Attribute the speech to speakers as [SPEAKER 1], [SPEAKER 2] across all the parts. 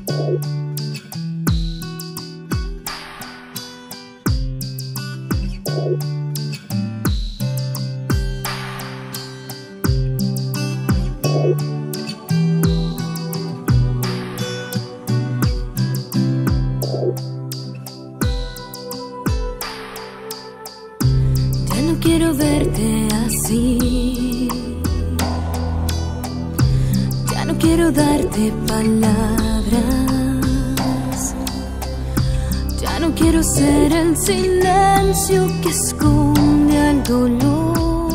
[SPEAKER 1] Ya no quiero verte así, ya no quiero darte palabras, ya no quiero ser el silencio que esconde el dolor.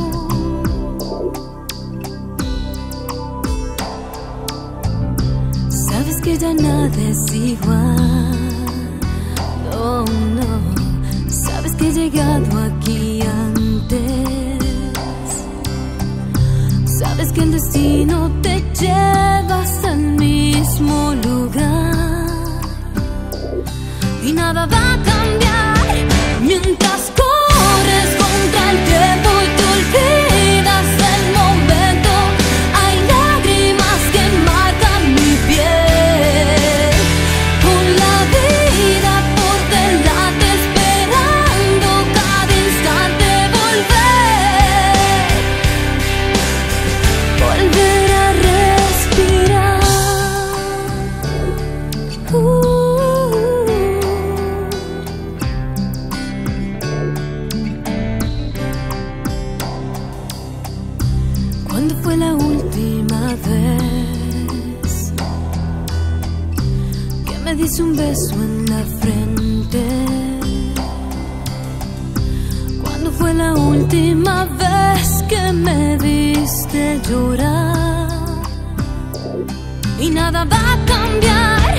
[SPEAKER 1] Sabes que ya nada es igual, oh no. Sabes que he llegado aquí antes, sabes que el destino te lleva hasta el mismo lugar y nada va a cambiar mientras corres contra el tiempo y te olvidas del momento. Hay lágrimas que marcan mi piel, con la vida por delante, esperando cada instante volver a respirar. ¿Cuándo fue la última vez que me diste un beso en la frente? ¿Cuándo fue la última vez que me viste llorar? Y nada va a cambiar